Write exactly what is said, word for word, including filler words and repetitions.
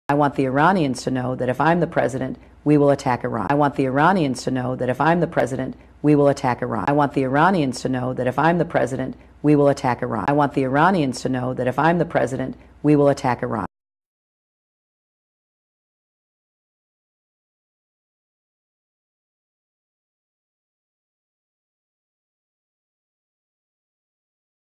I want the Iranians to know that if I'm the president, we will attack Iran. I want the Iranians to know that if I'm the president, we will attack Iran. I want the Iranians to know that if I'm the president, we will attack Iran. I want the Iranians to know that if I'm the president, we will attack Iran.